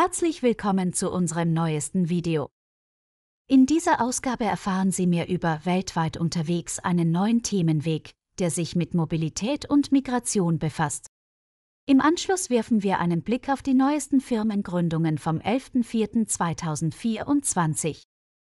Herzlich willkommen zu unserem neuesten Video. In dieser Ausgabe erfahren Sie mehr über Weltweit unterwegs, einen neuen Themenweg, der sich mit Mobilität und Migration befasst. Im Anschluss werfen wir einen Blick auf die neuesten Firmengründungen vom 11.04.2024.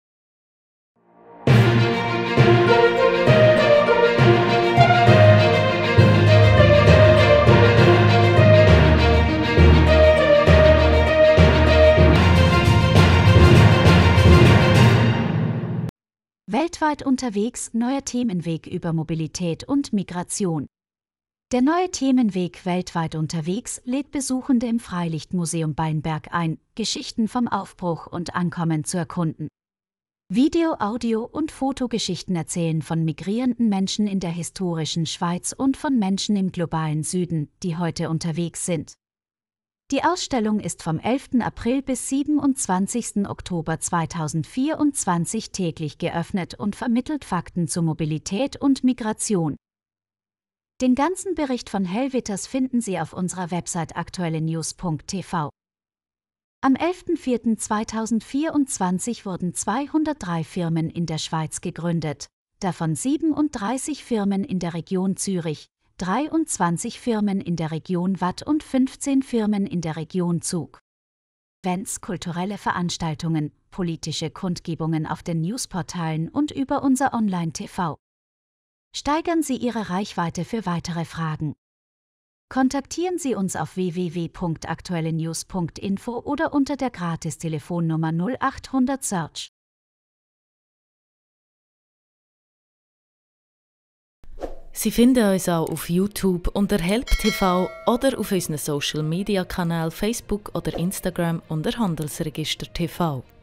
Weltweit unterwegs, neuer Themenweg über Mobilität und Migration. Der neue Themenweg Weltweit unterwegs lädt Besuchende im Freilichtmuseum Beinberg ein, Geschichten vom Aufbruch und Ankommen zu erkunden. Video-, Audio- und Fotogeschichten erzählen von migrierenden Menschen in der historischen Schweiz und von Menschen im globalen Süden, die heute unterwegs sind. Die Ausstellung ist vom 11. April bis 27. Oktober 2024 täglich geöffnet und vermittelt Fakten zu Mobilität und Migration. Den ganzen Bericht von Helvetas finden Sie auf unserer Website aktuellenews.tv. Am 11.04.2024 wurden 203 Firmen in der Schweiz gegründet, davon 37 Firmen in der Region Zürich, 23 Firmen in der Region Waadt und 15 Firmen in der Region Zug. Events, kulturelle Veranstaltungen, politische Kundgebungen auf den Newsportalen und über unser Online-TV. Steigern Sie Ihre Reichweite für weitere Fragen. Kontaktieren Sie uns auf www.aktuellenews.info oder unter der Gratis-Telefonnummer 0800 Search. Sie finden uns auch auf YouTube unter Help TV oder auf unseren Social-Media-Kanälen Facebook oder Instagram unter Handelsregister TV.